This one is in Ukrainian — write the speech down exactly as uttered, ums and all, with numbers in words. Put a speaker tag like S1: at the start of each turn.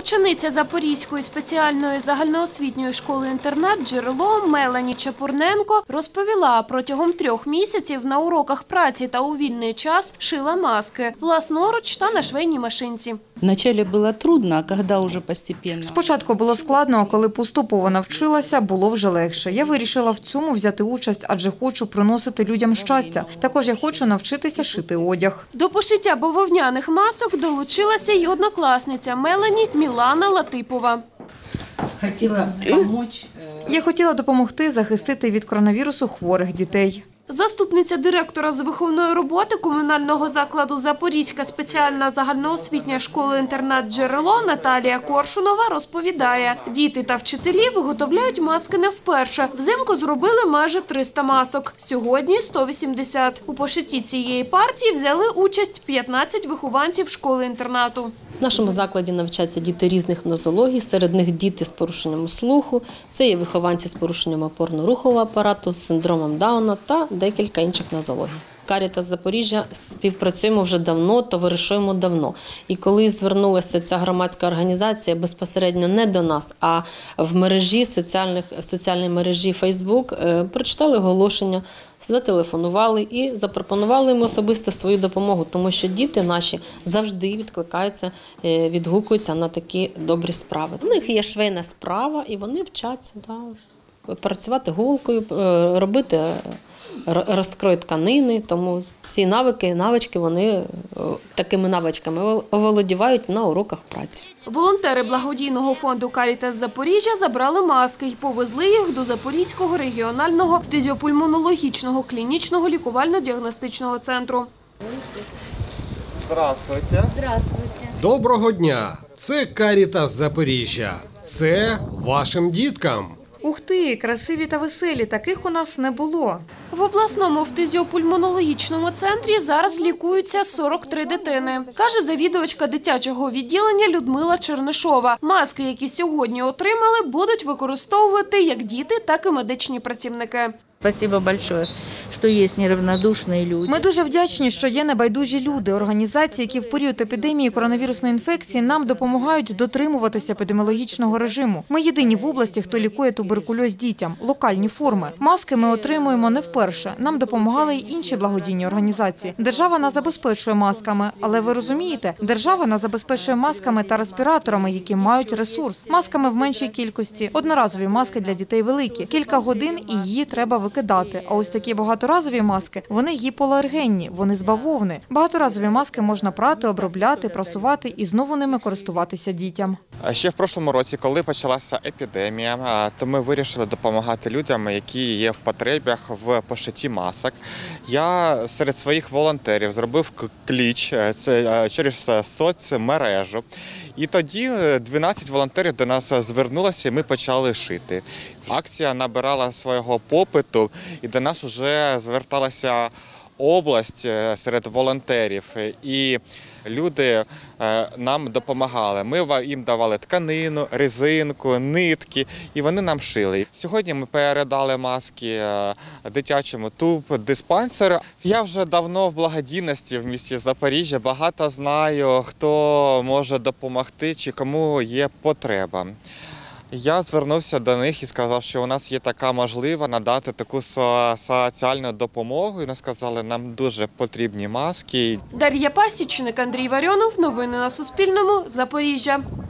S1: Учениця Запорізької спеціальної загальноосвітньої школи-інтернат «Джерело» Мелані Чепурненко розповіла, протягом трьох місяців на уроках праці та у вільний час шила маски власноруч та на швейній машинці.
S2: Вначале було трудно, а коли вже постепенно.
S3: Спочатку було складно, а коли поступово навчилася, було вже легше. Я вирішила в цьому взяти участь, адже хочу приносити людям щастя. Також я хочу навчитися шити одяг.
S1: До пошиття бавовняних масок долучилася й однокласниця Мелані Мілана Латипова.
S2: Хотіла допомогти.
S3: Я хотіла допомогти захистити від коронавірусу хворих дітей.
S1: Заступниця директора з виховної роботи комунального закладу «Запорізька спеціальна загальноосвітня школа-інтернат «Джерело» Наталія Коршунова розповідає, діти та вчителі виготовляють маски не вперше. Взимку зробили майже триста масок, сьогодні – сто вісімдесят. У пошитті цієї партії взяли участь п'ятнадцять вихованців школи-інтернату.
S4: В нашому закладі навчаються діти різних нозологій, серед них діти з порушенням слуху, це є вихованці з порушенням опорно-рухового апарату, з синдромом Дауна та декілька інших нозологій. Карітас Запоріжжя співпрацюємо вже давно, товаришуємо давно. І коли звернулася ця громадська організація безпосередньо не до нас, а в мережі, соціальних, соціальній мережі Фейсбук, прочитали оголошення, зателефонували і запропонували їм особисто свою допомогу, тому що діти наші завжди відкликаються, відгукуються на такі добрі справи. У них є швейна справа і вони вчаться да, працювати голкою, робити розкрой тканини, тому ці навики, навички, вони такими навичками оволодівають на уроках праці.
S1: Волонтери благодійного фонду «Карітас Запоріжжя» забрали маски і повезли їх до Запорізького регіонального фтизіопульмонологічного клінічного лікувально-діагностичного центру.
S5: Здравствуйте.
S6: Здравствуйте.
S7: Доброго дня! Це «Карітас Запоріжжя». Це вашим діткам.
S3: Ух ти, красиві та веселі, таких у нас не було.
S1: В обласному фтизіопульмонологічному центрі зараз лікуються сорок три дитини, каже завідувачка дитячого відділення Людмила Чернишова. Маски, які сьогодні отримали, будуть використовувати як діти, так і медичні працівники.
S6: Спасибо большое, що є неравнодушні люди.
S3: Ми дуже вдячні, що є небайдужі люди, організації, які в період епідемії коронавірусної інфекції нам допомагають дотримуватися епідеміологічного режиму. Ми єдині в області, хто лікує туберкульоз дітям, локальні форми. Маски ми отримуємо не вперше. Нам допомагали й інші благодійні організації. Держава нас забезпечує масками, але ви розумієте, держава нас забезпечує масками та респіраторами, які мають ресурс. Масками в меншій кількості. Одноразові маски для дітей великі. Кілька годин і її треба використовувати. Кидати. А ось такі багаторазові маски, вони гіпоалергенні, вони з бавовни. Багаторазові маски можна прати, обробляти, прасувати і знову ними користуватися дітям.
S5: Ще в прошлому році, коли почалася епідемія, то ми вирішили допомагати людям, які є в потребах в пошитті масок. Я серед своїх волонтерів зробив кліч це через соцмережу. І тоді дванадцять волонтерів до нас звернулося і ми почали шити. Акція набирала свого попиту і до нас вже зверталася область серед волонтерів. І люди нам допомагали. Ми їм давали тканину, резинку, нитки, і вони нам шили. Сьогодні ми передали маски дитячому тубдиспансеру. Я вже давно в благодійності в місті Запоріжжя, багато знаю, хто може допомогти чи кому є потреба. Я звернувся до них і сказав, що у нас є така можливість надати таку соціальну допомогу. І вони сказали, нам дуже потрібні маски.
S1: Дар'я Пасічник, Андрій Варіонов. Новини на Суспільному. Запоріжжя.